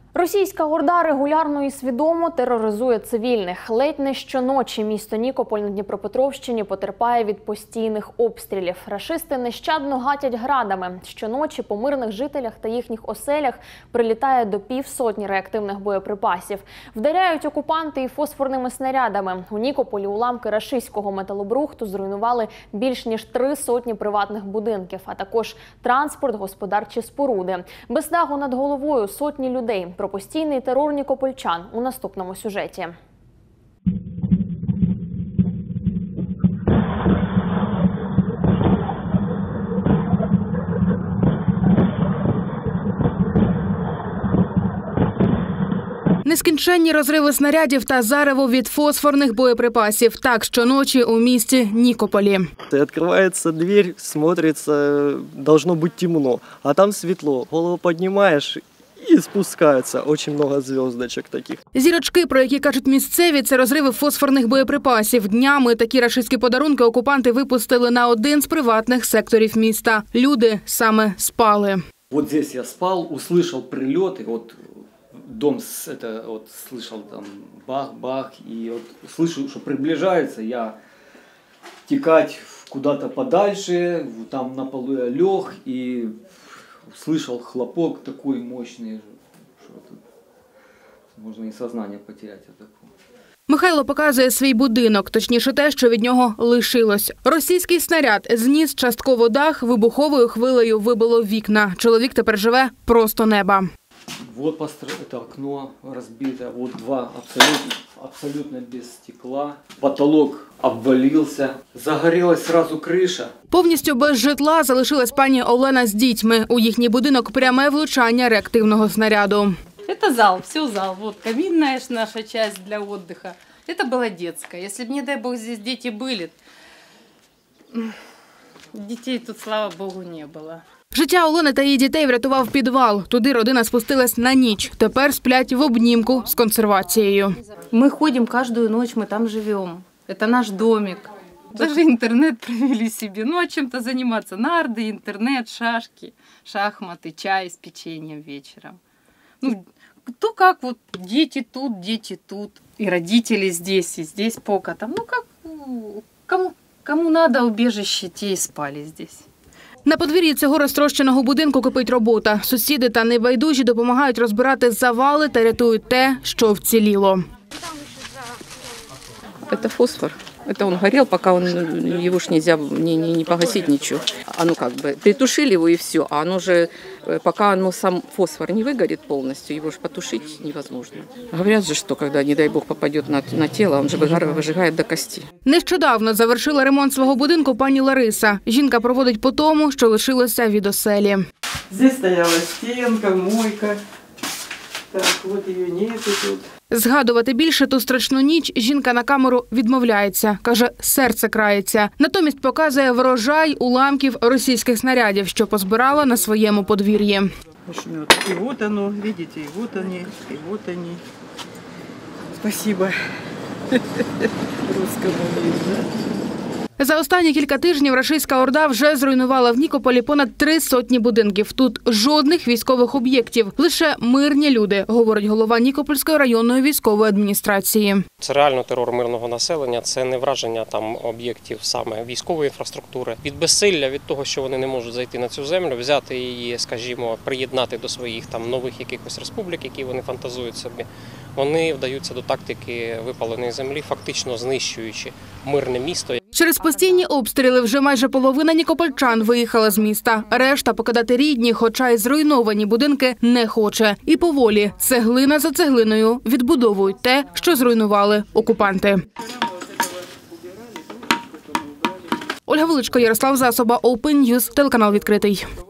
Російська орда регулярно і свідомо тероризує цивільних. Ледь не щоночі місто Нікополь на Дніпропетровщині потерпає від постійних обстрілів. Рашисти нещадно гатять градами. Щоночі по мирних жителях та їхніх оселях прилітає до півсотні реактивних боєприпасів. Вдаряють окупанти і фосфорними снарядами. У Нікополі уламки рашистського металобрухту зруйнували більш ніж 300 приватних будинків, а також транспорт, господарчі споруди. Без даху над головою сотні людей. Про постійний терор нікопольчан у наступному сюжеті. Нескінченні розриви снарядів та зарево від фосфорних боєприпасів. Так щоночі у місті Нікополі. Відкривається двері, смотриться, должно бути темно, а там світло. Голову піднімаєш і спускаються. Дуже багато зв'язочок таких. Зірочки, про які кажуть місцеві, це розриви фосфорних боєприпасів. Днями такі рашистські подарунки окупанти випустили на один з приватних секторів міста. Люди саме спали. Вот здесь я спал, услышал прилеты, вот дом это вот слышал там бах-бах, и вот слышу, что приближается, я текать куда-то подальше, там на полу я лег и услышал хлопок такой мощный, что тут можно и сознание потерять от такого. Михайло показує свій будинок, точніше те, що від нього лишилось. Російський снаряд зніс частково дах, вибуховою хвилею вибило вікна. Чоловік тепер живе просто неба. Вот это окно разбито, вот два абсолютно без стекла. Потолок обвалился, загорелась сразу крыша. Повністю без житла залишилась пані Олена з дітьми. У їхній будинок пряме влучання реактивного снаряду. Это зал, все зал. Вот каминная наша часть для отдыха. Это была детская. Если бы, не дай бог, здесь дети были, детей тут, слава богу, не было. Життя Олени та її дітей врятував підвал. Туди родина спустилась на ніч. Тепер сплять в обнімку з консервацією. Мы ходим каждую ночь, мы там живем. Это наш домик. Даже интернет провели себе. Ну, а чем-то заниматься. Нарды, интернет, шашки, шахматы, чай с печеньем вечером. Ну, кто как, вот дети тут. И родители здесь, и здесь покатом. Ну, как, кому надо убежище, те и спали здесь. На подвір'ї цього розтрощеного будинку кипить робота. Сусіди та небайдужі допомагають розбирати завали та рятують те, що вціліло. Это фосфор. Это он горел, пока его ж нельзя не погасить ничего. Оно как бы притушили его и все. А оно же, пока сам фосфор не выгорит полностью, его же потушить невозможно. Говорят же, что когда, не дай бог, попадет на тело, он же выжигает до кости. Нещодавно завершила ремонт свого будинку пані Лариса. Жінка проводить по тому, що лишилося від оселі. Здесь стояла стенка, мойка. Так, вот ее нету тут. Згадувати більше ту страшну ніч жінка на камеру відмовляється. Каже, серце крається. Натомість показує врожай уламків російських снарядів, що позбирала на своєму подвір'ї. И вот оно, видите, и вот они, и вот они. Спасибо русскому миру, да? За останні кілька тижнів рашистська орда вже зруйнувала в Нікополі понад 300 будинків. Тут жодних військових об'єктів, лише мирні люди, говорить голова Нікопольської районної військової адміністрації. Це реально терор мирного населення, це не враження там об'єктів саме військової інфраструктури. Від безсилля, від того, що вони не можуть зайти на цю землю, взяти її, скажімо, приєднати до своїх там нових якихось республік, які вони фантазують собі. Вони вдаються до тактики випаленої землі, фактично знищуючи мирне місто. Через постійні обстріли вже майже половина нікопольчан виїхала з міста. Решта покидати рідні, хоча й зруйновані будинки, не хоче. І поволі, цеглина за цеглиною, відбудовують те, що зруйнували окупанти. Ольга Величко, Ярослав Засоба, Open News, телеканал «Відкритий».